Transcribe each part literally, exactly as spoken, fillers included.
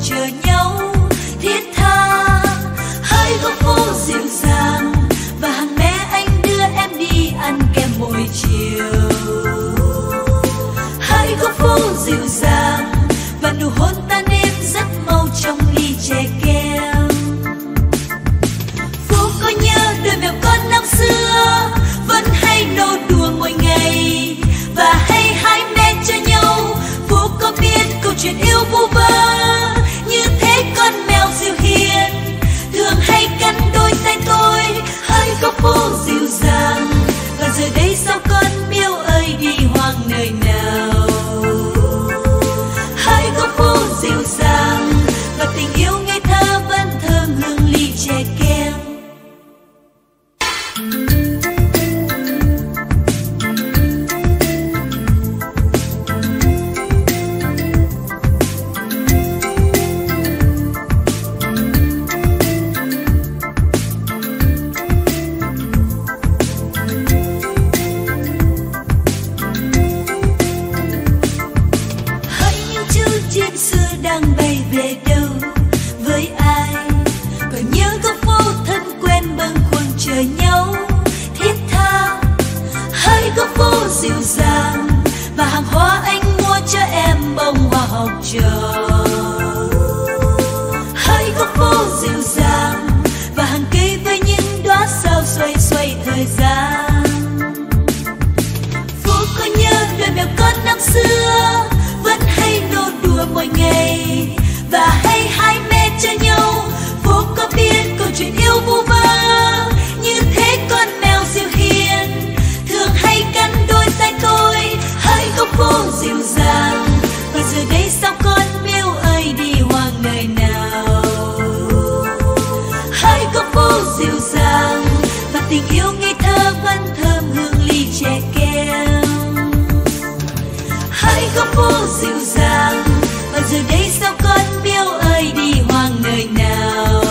chờ nhau thiết tha. Hỡi góc phố dịu dàng và hàng bé anh đưa em đi ăn kem mỗi chiều. Hỡi góc phố dịu dàng và nụ hôn tan đêm rất mau trong ly chè kem. Phố có nhớ đôi mèo con năm xưa vẫn hay nô đùa mỗi ngày và hay hái me cho nhau. Phố có biết câu chuyện yêu vu vơ như thế con mèo dịu hiền thường hay cắn đôi tay tôi. Hỡi góc phố dịu dàng và giờ đây sao con miêu ơi đi hoang nơi nào. Hỡi góc phố dịu dàng và tình yêu ngây thơ vẫn thơm hương ly chè kem. Chim xưa đang bay về đâu với ai, còn nhớ góc phố thân quen bâng khuâng chờ nhau thiết tha. Hỡi góc phố dịu dàng và hàng hoa anh mua cho em bông hoa học trò. Hỡi góc phố dịu dàng và hàng cây với những đóa sao xoay xoay thời gian. Phố có nhớ đôi mèo con năm xưa vẫn hay nô đùa mỗi ngày và hay hái me cho nhau. Phố có biết câu chuyện yêu vu vơ như thế con mèo dịu hiền thường hay cắn đôi tay tôi. Hỡi góc phố dịu dàng và giờ đây sao con miêu ơi đi hoang nơi nào. Hỡi góc phố dịu dàng và tình yêu ngây thơ vẫn thơm hương ly chè kem. Hỡi góc phố dịu dàng và giờ đây sao con miêu ơi đi hoang nơi nào.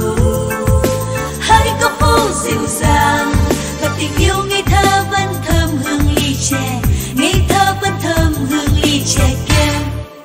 Hỡi góc phố dịu dàng và tình yêu ngây thơ vẫn thơm hương ly chè, ngây thơ vẫn thơm hương ly chè kem.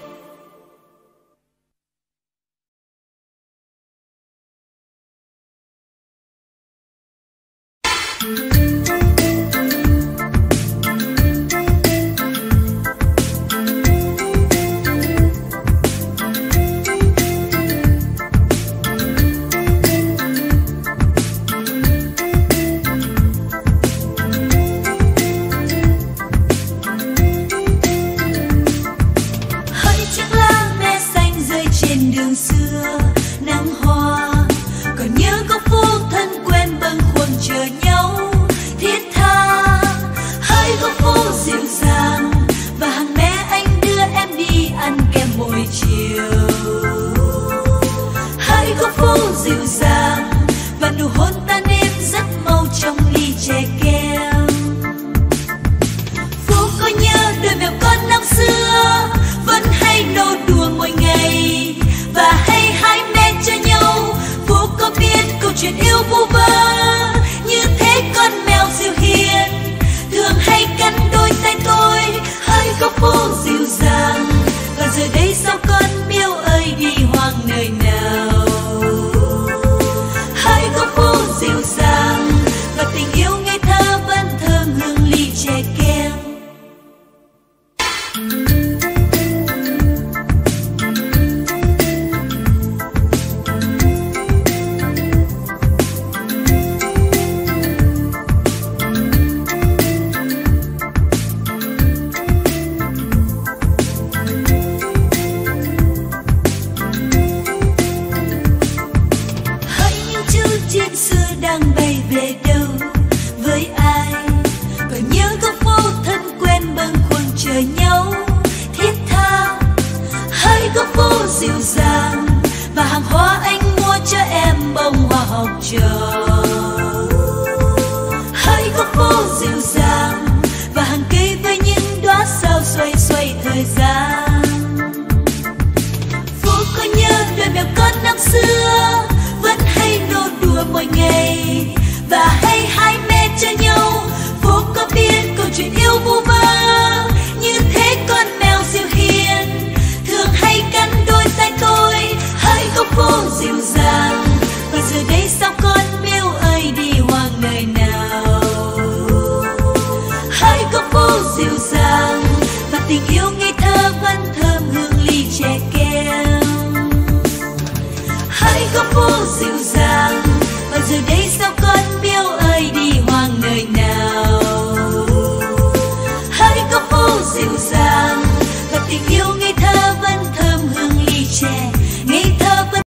Chuyện yêu vu vơ như thế con mèo dịu hiền thường hay cắn đôi tay tôi. Hỡi góc phố dịu dàng và giờ đây sao con miêu ơi đi hoang nơi nào. Hỡi góc phố dịu dàng và tình yêu ngây thơ vẫn thơm hương ly chè kem. Chim xưa đang bay về đâu với ai, còn nhớ góc phố thân quen bâng khuâng chờ nhau thiết tha. Hỡi góc phố dịu dàng và hàng hoa anh mua cho em bông hoa học trò. Hỡi góc phố dịu dàng và hàng cây với những đóa sao xoay xoay thời gian. Phố có nhớ đôi mèo con năm xưa vẫn hay nô đùa mỗi ngày và hay hái me cho nhau. Phố có biết câu chuyện yêu vu vơ như thế con mèo dịu hiền thường hay cắn đôi tay tôi. hỡi góc phố dịu dàng, và giờ đây sao con biếu ơi đi hoang nơi nào. Hỡi góc phố dịu dàng, và tình yêu